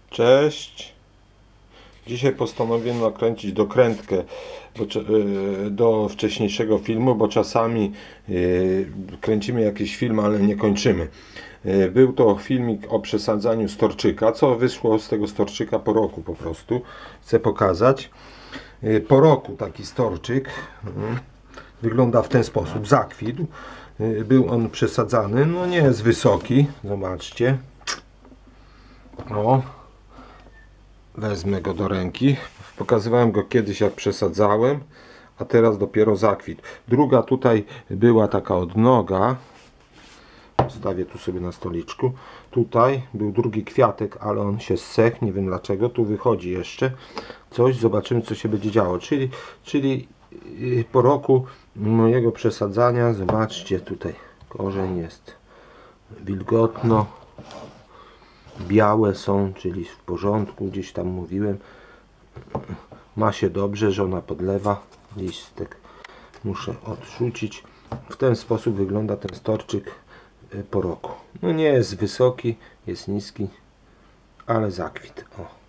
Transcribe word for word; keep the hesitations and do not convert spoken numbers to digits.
Cześć. Dzisiaj postanowiłem nakręcić dokrętkę do wcześniejszego filmu, bo czasami kręcimy jakiś film, ale nie kończymy. Był to filmik o przesadzaniu storczyka, co wyszło z tego storczyka po roku po prostu. Chcę pokazać. Po roku taki storczyk wygląda w ten sposób. Zakwitł. Był on przesadzany. No nie jest wysoki. Zobaczcie. O. Wezmę go do ręki. Pokazywałem go kiedyś, jak przesadzałem, a teraz dopiero zakwit. Druga tutaj była taka odnoga. Stawię tu sobie na stoliczku. Tutaj był drugi kwiatek, ale on się ssechł. Nie wiem dlaczego. Tu wychodzi jeszcze coś. Zobaczymy, co się będzie działo. Czyli, czyli po roku mojego przesadzania, zobaczcie, tutaj korzeń jest wilgotno. Białe są, czyli w porządku, gdzieś tam mówiłem. Ma się dobrze, żona podlewa. Listek muszę odrzucić. W ten sposób wygląda ten storczyk po roku. No nie jest wysoki, jest niski, ale zakwit. O.